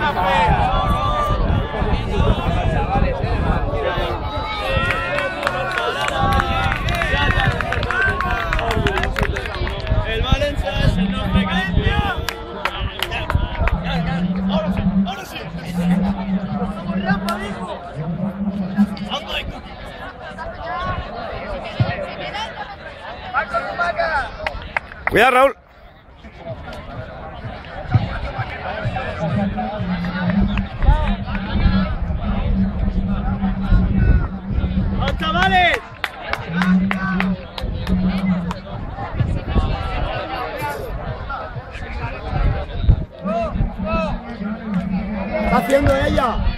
El Valencia es el nombre que limpia. Ahora sí. Cuidado, Raúl. ¡Los chavales! ¿Qué está haciendo ella?